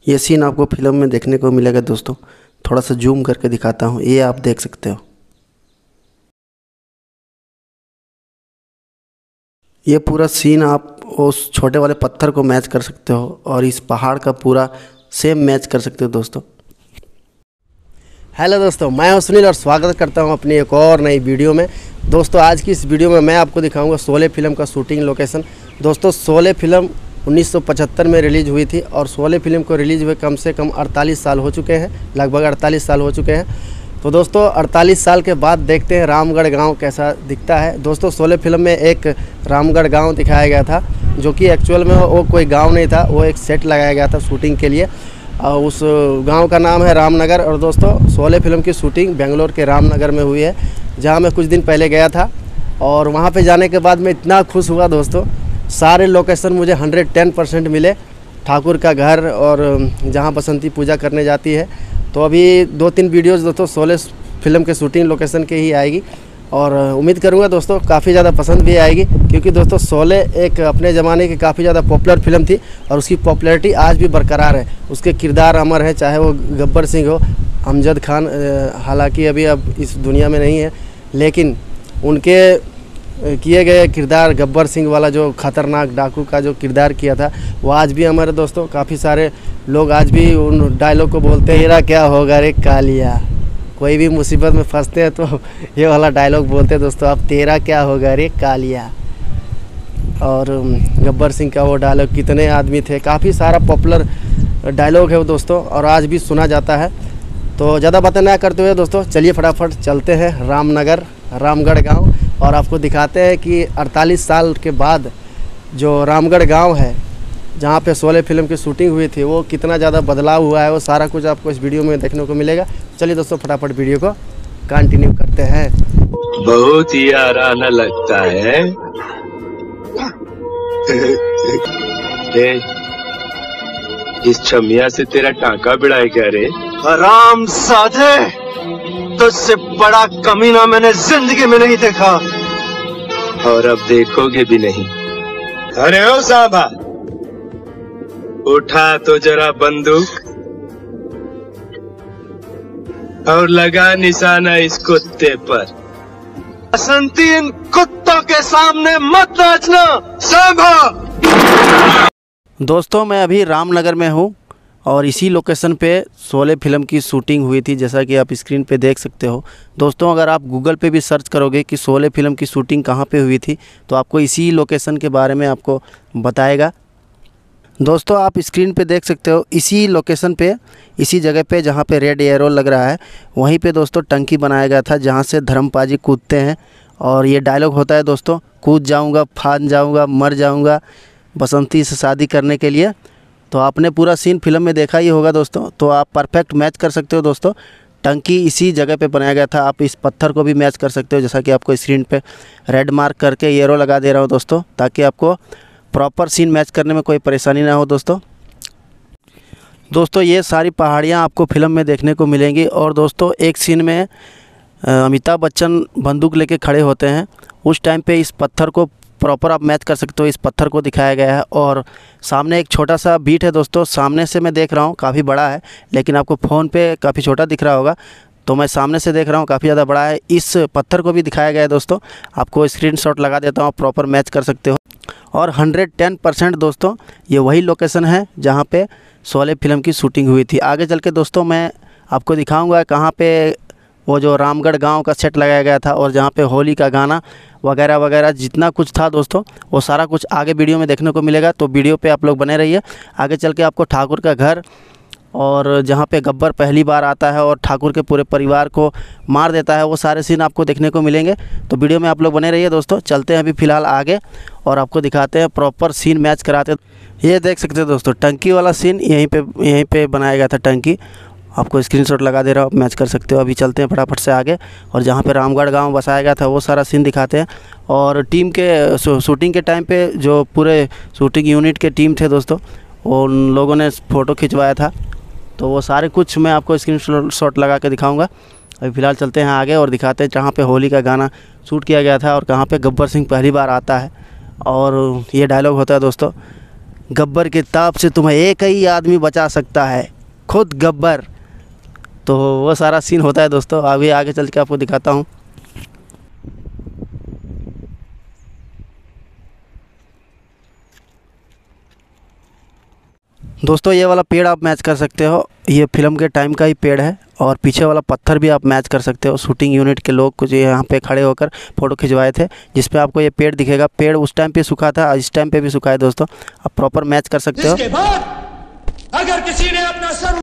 ये सीन आपको फिल्म में देखने को मिलेगा दोस्तों। थोड़ा सा जूम करके दिखाता हूँ, ये आप देख सकते हो। ये पूरा सीन आप उस छोटे वाले पत्थर को मैच कर सकते हो और इस पहाड़ का पूरा सेम मैच कर सकते हो दोस्तों। हेलो दोस्तों, मैं हूं सुनील और स्वागत करता हूं अपनी एक और नई वीडियो में। दोस्तों आज की इस वीडियो में मैं आपको दिखाऊंगा शोले फिल्म का शूटिंग लोकेशन। दोस्तों शोले फिल्म 1975 में रिलीज़ हुई थी और शोले फिल्म को रिलीज़ हुए कम से कम 48 साल हो चुके हैं, लगभग 48 साल हो चुके हैं। तो दोस्तों 48 साल के बाद देखते हैं रामगढ़ गांव कैसा दिखता है। दोस्तों शोले फिल्म में एक रामगढ़ गांव दिखाया गया था, जो कि एक्चुअल में वो कोई गांव नहीं था, वो एक सेट लगाया गया था शूटिंग के लिए। उस गांव का नाम है रामनगर। और दोस्तों शोले फिल्म की शूटिंग बेंगलोर के रामनगर में हुई है, जहां मैं कुछ दिन पहले गया था। और वहां पे जाने के बाद मैं इतना खुश हुआ दोस्तों, सारे लोकेशन मुझे 110% मिले। ठाकुर का घर और जहां बसंती पूजा करने जाती है। तो अभी 2-3 वीडियोज़ दोस्तों शोले फिल्म के शूटिंग लोकेशन के ही आएगी और उम्मीद करूंगा दोस्तों काफ़ी ज़्यादा पसंद भी आएगी, क्योंकि दोस्तों शोले एक अपने ज़माने की काफ़ी ज़्यादा पॉपुलर फिल्म थी और उसकी पॉपुलैरिटी आज भी बरकरार है। उसके किरदार अमर है, चाहे वो गब्बर सिंह हो, अमजद खान हालांकि अभी अब इस दुनिया में नहीं है, लेकिन उनके किए गए किरदार, गब्बर सिंह वाला जो खतरनाक डाकू का जो किरदार किया था, वो आज भी अमर है दोस्तों। काफ़ी सारे लोग आज भी उन डायलॉग को बोलते हैं, तेरा क्या होगा रे कालिया। कोई भी मुसीबत में फंसते हैं तो ये वाला डायलॉग बोलते हैं दोस्तों, अब तेरा क्या होगा रे कालिया। और गब्बर सिंह का वो डायलॉग कितने आदमी थे, काफ़ी सारा पॉपुलर डायलॉग है वो दोस्तों, और आज भी सुना जाता है। तो ज़्यादा बातें ना करते हुए दोस्तों चलिए फटाफट चलते हैं रामनगर, रामगढ़ गांव, और आपको दिखाते हैं कि 48 साल के बाद जो रामगढ़ गांव है, जहां पे शोले फिल्म की शूटिंग हुई थी, वो कितना ज़्यादा बदलाव हुआ है, वो सारा कुछ आपको इस वीडियो में देखने को मिलेगा। चलिए दोस्तों फटाफट वीडियो को कंटिन्यू करते हैं। बहुत ही आराना लगता है। इस छमिया से तेरा टांका भिड़ाए क्या रे? हराम साधे, तुझसे बड़ा कमीना मैंने जिंदगी में नहीं देखा, और अब देखोगे भी नहीं। अरे ओ साहबा, उठा तो जरा बंदूक और लगा निशाना इस कुत्ते पर। बसंती इन कुत्तों के सामने मत नाचना साहबा। दोस्तों मैं अभी रामनगर में हूँ और इसी लोकेशन पे शोले फिल्म की शूटिंग हुई थी, जैसा कि आप स्क्रीन पे देख सकते हो। दोस्तों अगर आप गूगल पे भी सर्च करोगे कि शोले फिल्म की शूटिंग कहाँ पे हुई थी, तो आपको इसी लोकेशन के बारे में आपको बताएगा। दोस्तों आप स्क्रीन पे देख सकते हो, इसी लोकेशन पे, इसी जगह पे जहाँ पे रेड एरो लग रहा है, वहीं पे दोस्तों टंकी बनाया गया था, जहाँ से धर्मपाजी कूदते हैं। और ये डायलॉग होता है दोस्तों, कूद जाऊँगा, फान जाऊँगा, मर जाऊँगा बसंती से शादी करने के लिए। तो आपने पूरा सीन फिल्म में देखा ही होगा दोस्तों, तो आप परफेक्ट मैच कर सकते हो दोस्तों। टंकी इसी जगह पे बनाया गया था। आप इस पत्थर को भी मैच कर सकते हो, जैसा कि आपको स्क्रीन पे रेड मार्क करके एरो लगा दे रहा हूँ दोस्तों, ताकि आपको प्रॉपर सीन मैच करने में कोई परेशानी ना हो दोस्तों ये सारी पहाड़ियाँ आपको फिल्म में देखने को मिलेंगी। और दोस्तों एक सीन में अमिताभ बच्चन बंदूक लेके खड़े होते हैं, उस टाइम पे इस पत्थर को प्रॉपर आप मैच कर सकते हो। इस पत्थर को दिखाया गया है और सामने एक छोटा सा बीट है दोस्तों, सामने से मैं देख रहा हूँ काफ़ी बड़ा है, लेकिन आपको फ़ोन पे काफ़ी छोटा दिख रहा होगा, तो मैं सामने से देख रहा हूँ काफ़ी ज़्यादा बड़ा है। इस पत्थर को भी दिखाया गया है दोस्तों, आपको स्क्रीनशॉट लगा देता हूँ, प्रॉपर मैच कर सकते हो। और 110% दोस्तों ये वही लोकेशन है जहाँ पे शोले फिल्म की शूटिंग हुई थी। आगे चल के दोस्तों मैं आपको दिखाऊंगा कहाँ पे वो जो रामगढ़ गांव का सेट लगाया गया था, और जहाँ पे होली का गाना वगैरह वगैरह जितना कुछ था दोस्तों, वो सारा कुछ आगे वीडियो में देखने को मिलेगा। तो वीडियो पे आप लोग बने रहिए। आगे चल के आपको ठाकुर का घर और जहाँ पे गब्बर पहली बार आता है और ठाकुर के पूरे परिवार को मार देता है, वो सारे सीन आपको देखने को मिलेंगे। तो वीडियो में आप लोग बने रहिए दोस्तों। चलते हैं अभी फ़िलहाल आगे और आपको दिखाते हैं, प्रॉपर सीन मैच कराते हैं। ये देख सकते हो दोस्तों टंकी वाला सीन, यहीं पे बनाया गया था टंकी। आपको स्क्रीनशॉट लगा दे रहा हूँ, आप मैच कर सकते हो। अभी चलते हैं फटाफट से आगे और जहाँ पे रामगढ़ गांव बसाया गया था वो सारा सीन दिखाते हैं। और टीम के शूटिंग के टाइम पे जो पूरे शूटिंग यूनिट के टीम थे दोस्तों, उन लोगों ने फ़ोटो खिंचवाया था, तो वो सारे कुछ मैं आपको स्क्रीनशॉट लगा के दिखाऊंगा। अभी फ़िलहाल चलते हैं आगे और दिखाते हैं जहाँ पे होली का गाना शूट किया गया था और कहाँ पे गब्बर सिंह पहली बार आता है। और ये डायलॉग होता है दोस्तों, गब्बर के ताप से तुम्हें एक ही आदमी बचा सकता है, खुद गब्बर। तो वो सारा सीन होता है दोस्तों। अभी आगे चल के आपको दिखाता हूँ। दोस्तों ये वाला पेड़ आप मैच कर सकते हो, ये फिल्म के टाइम का ही पेड़ है। और पीछे वाला पत्थर भी आप मैच कर सकते हो। शूटिंग यूनिट के लोग कुछ यहाँ पे खड़े होकर फ़ोटो खिंचवाए थे, जिस पे आपको ये पेड़ दिखेगा। पेड़ उस टाइम पे सूखा था, इस टाइम पे भी सूखा है दोस्तों। आप प्रॉपर मैच कर सकते हो। इसके बाद अगर किसी ने अपना सर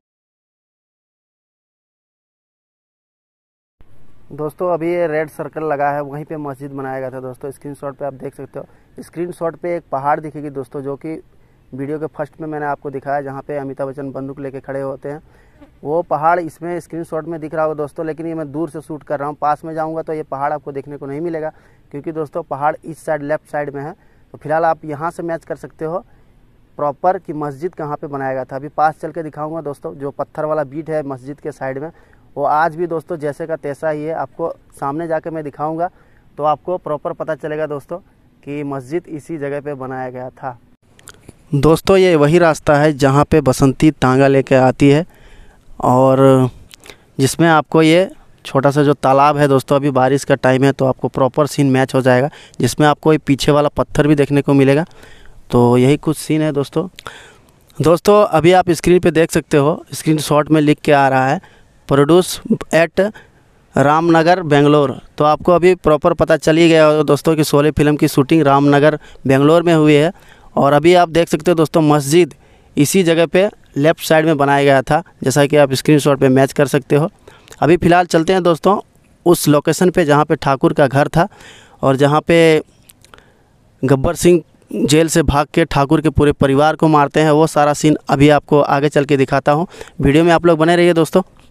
दोस्तों अभी ये रेड सर्कल लगा है, वहीं पे मस्जिद बनाया गया था दोस्तों। स्क्रीनशॉट पे आप देख सकते हो। स्क्रीनशॉट पे एक पहाड़ दिखेगी दोस्तों, जो कि वीडियो के फर्स्ट में मैंने आपको दिखाया, जहाँ पे अमिताभ बच्चन बंदूक लेके खड़े होते हैं। वो पहाड़ इसमें स्क्रीनशॉट में दिख रहा होगा दोस्तों, लेकिन ये मैं दूर से शूट कर रहा हूँ। पास में जाऊँगा तो ये पहाड़ आपको देखने को नहीं मिलेगा, क्योंकि दोस्तों पहाड़ इस साइड लेफ्ट साइड में है। तो फिलहाल आप यहाँ से मैच कर सकते हो प्रॉपर कि मस्जिद कहाँ पे बनाया गया था। अभी पास चल के दिखाऊंगा दोस्तों। जो पत्थर वाला बीट है मस्जिद के साइड में, वो आज भी दोस्तों जैसे का तैसा ही है। आपको सामने जाके मैं दिखाऊंगा तो आपको प्रॉपर पता चलेगा दोस्तों कि मस्जिद इसी जगह पे बनाया गया था। दोस्तों ये वही रास्ता है जहाँ पे बसंती तांगा लेके आती है, और जिसमें आपको ये छोटा सा जो तालाब है दोस्तों, अभी बारिश का टाइम है तो आपको प्रॉपर सीन मैच हो जाएगा, जिसमें आपको ये पीछे वाला पत्थर भी देखने को मिलेगा। तो यही कुछ सीन है दोस्तों अभी आप स्क्रीन पे देख सकते हो, स्क्रीनशॉट में लिख के आ रहा है प्रोड्यूस एट रामनगर बेंगलोर। तो आपको अभी प्रॉपर पता चल ही गया होगा दोस्तों कि शोले फिल्म की शूटिंग रामनगर बेंगलोर में हुई है। और अभी आप देख सकते हो दोस्तों मस्जिद इसी जगह पे लेफ़्ट साइड में बनाया गया था, जैसा कि आप स्क्रीनशॉट पे मैच कर सकते हो। अभी फ़िलहाल चलते हैं दोस्तों उस लोकेशन पे जहाँ पे ठाकुर का घर था, और जहाँ पे गब्बर सिंह जेल से भाग के ठाकुर के पूरे परिवार को मारते हैं। वो सारा सीन अभी आपको आगे चल के दिखाता हूँ। वीडियो में आप लोग बने रहिए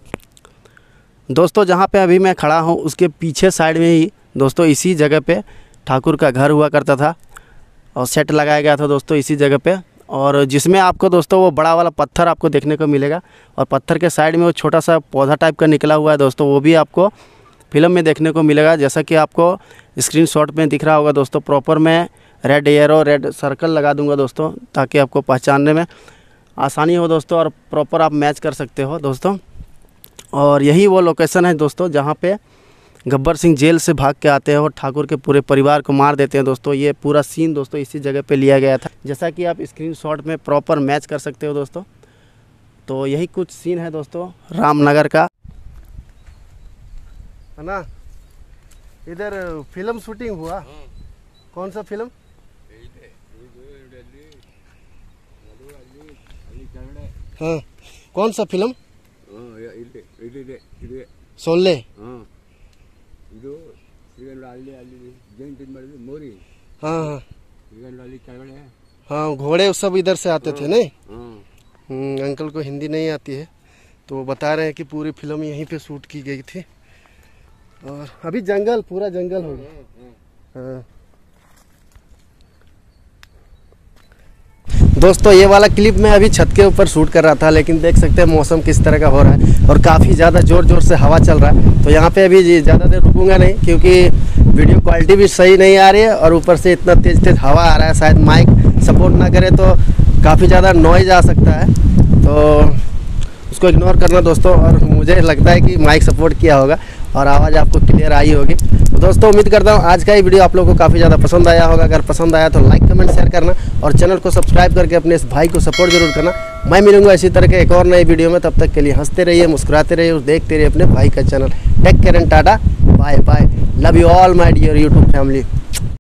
दोस्तों जहाँ पे अभी मैं खड़ा हूँ उसके पीछे साइड में ही दोस्तों इसी जगह पे ठाकुर का घर हुआ करता था, और सेट लगाया गया था दोस्तों इसी जगह पे। और जिसमें आपको दोस्तों वो बड़ा वाला पत्थर आपको देखने को मिलेगा, और पत्थर के साइड में वो छोटा सा पौधा टाइप का निकला हुआ है दोस्तों, वो भी आपको फिल्म में देखने को मिलेगा, जैसा कि आपको स्क्रीनशॉट में दिख रहा होगा दोस्तों। प्रॉपर मैं रेड एरो रेड सर्कल लगा दूंगा दोस्तों, ताकि आपको पहचानने में आसानी हो दोस्तों, और प्रॉपर आप मैच कर सकते हो दोस्तों। और यही वो लोकेशन है दोस्तों जहाँ पे गब्बर सिंह जेल से भाग के आते हैं और ठाकुर के पूरे परिवार को मार देते हैं दोस्तों। ये पूरा सीन दोस्तों इसी जगह पे लिया गया था, जैसा कि आप स्क्रीनशॉट में प्रॉपर मैच कर सकते हो दोस्तों। तो यही कुछ सीन है दोस्तों रामनगर का, है ना। इधर फिल्म शूटिंग हुआ। कौन सा फिल्म? हाँ कौन सा फिल्म? शोले। हाँ हाँ घोड़े सब इधर से आते थे नहीं। अंकल को हिंदी नहीं आती है, तो वो बता रहे हैं कि पूरी फिल्म यहीं पे शूट की गई थी। और अभी जंगल, पूरा जंगल हो गया। हाँ दोस्तों ये वाला क्लिप मैं अभी छत के ऊपर शूट कर रहा था, लेकिन देख सकते हैं मौसम किस तरह का हो रहा है, और काफ़ी ज़्यादा ज़ोर ज़ोर से हवा चल रहा है। तो यहाँ पे अभी ज़्यादा देर रुकूंगा नहीं, क्योंकि वीडियो क्वालिटी भी सही नहीं आ रही है, और ऊपर से इतना तेज़ तेज़ हवा आ रहा है। शायद माइक सपोर्ट ना करे तो काफ़ी ज़्यादा नॉइज़ आ सकता है, तो उसको इग्नोर करना दोस्तों। और मुझे लगता है कि माइक सपोर्ट किया होगा और आवाज़ आपको क्लियर आई होगी। तो दोस्तों उम्मीद करता हूँ आज का ये वीडियो आप लोगों को काफ़ी ज़्यादा पसंद आया होगा। अगर पसंद आया तो लाइक कमेंट शेयर करना, और चैनल को सब्सक्राइब करके अपने इस भाई को सपोर्ट जरूर करना। मैं मिलूंगा इसी तरह के एक और नई वीडियो में, तब तक के लिए हंसते रहिए, मुस्कुराते रहिए और देखते रहिए अपने भाई का channel. Take care and tata, bye bye, love you all my dear YouTube family.